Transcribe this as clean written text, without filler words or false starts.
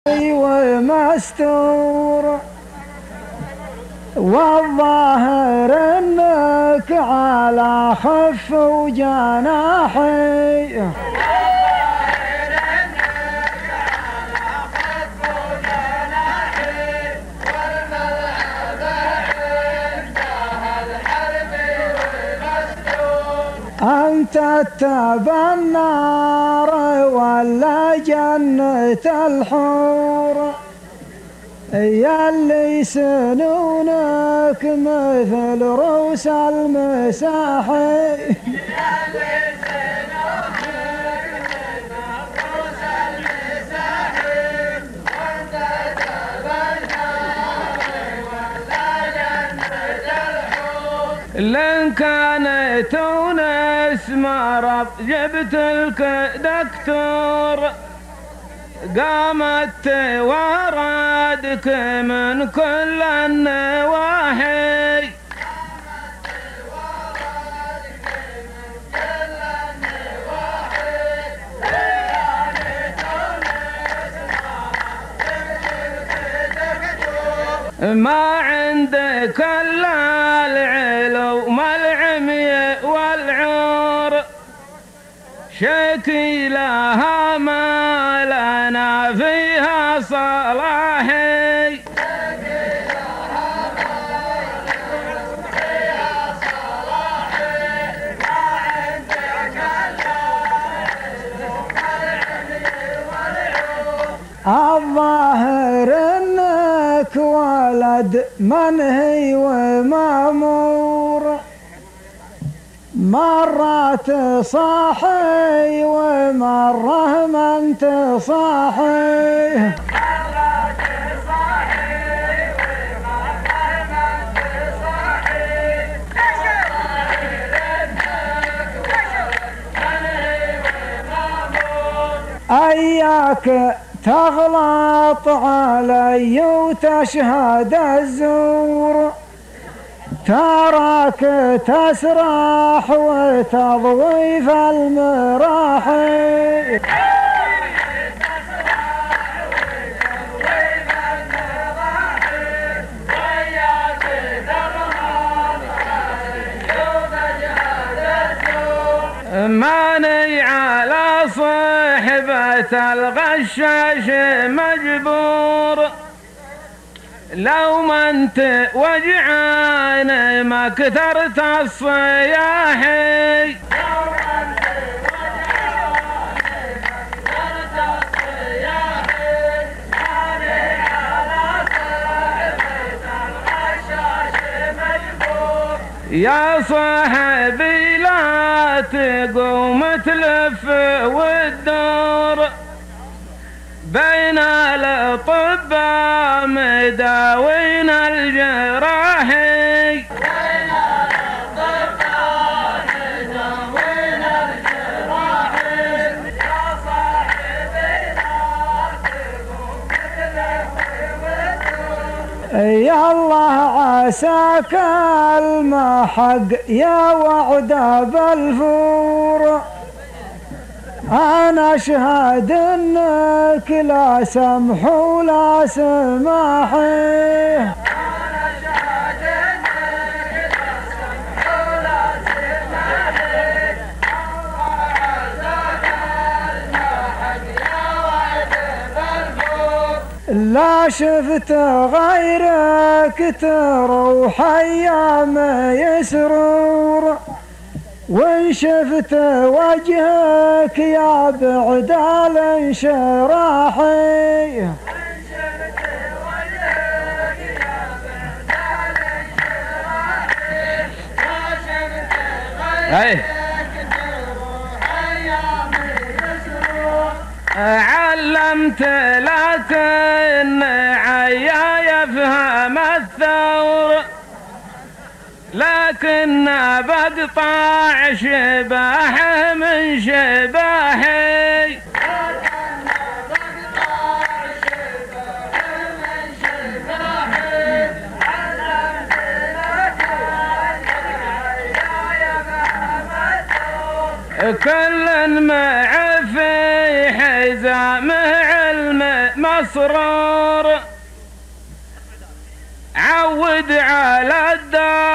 ومستور، والظاهر انك على خف وجناحي، أنت تبى النار ولا جنة الحور، ياللي سنونك مثل رؤوس المساحي، لن كانت تونس مرض جبت لك دكتور، قامت وردك من كل النواحي، ما عندك الا العلوم العمي والعور، شكي لها ما لنا فيها صلاحي، الظاهر انك ولد منهي ومامور، مرات صاحي ومره ما انت صاحي، اياك تغلط علي وتشهد الزور، تراك تسرح وتضوي في المراحي، ماني على صحبة الغشاش مجبور، لو ما انت وجعان ما كثرت الصياحي، يا صاحبي لا تقوم تلف وتدور، بين الأطباء مداوين الجراحي، يا صاحبي لا تقوم تلف وتدور، يا الله عساك المحق يا وعد بالفور، أنا أشهد إنك لا سمح ولا سماحي، أنا أشهد إنك لا سمح ولا سماحي، الله عزاك المحق يا وعد بالفور، لا شفت غيرك تروح أيام يسرور، وإن شفت وجهك يا بعد الانشراحي، علمت لكن عيا يفهم الثور، لكن بقطع شباحه من شباحي، كل مع في حزامه علم ما مسرور عود على الدار